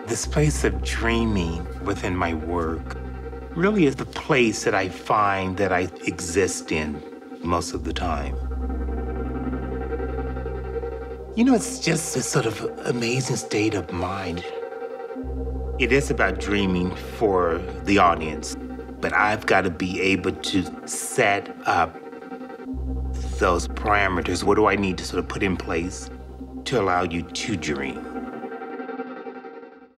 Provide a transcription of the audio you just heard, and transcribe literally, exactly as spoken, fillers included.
This place of dreaming within my work really is the place that I find that I exist in most of the time. You know, it's just a sort of amazing state of mind. It is about dreaming for the audience, but I've got to be able to set up those parameters. What do I need to sort of put in place to allow you to dream?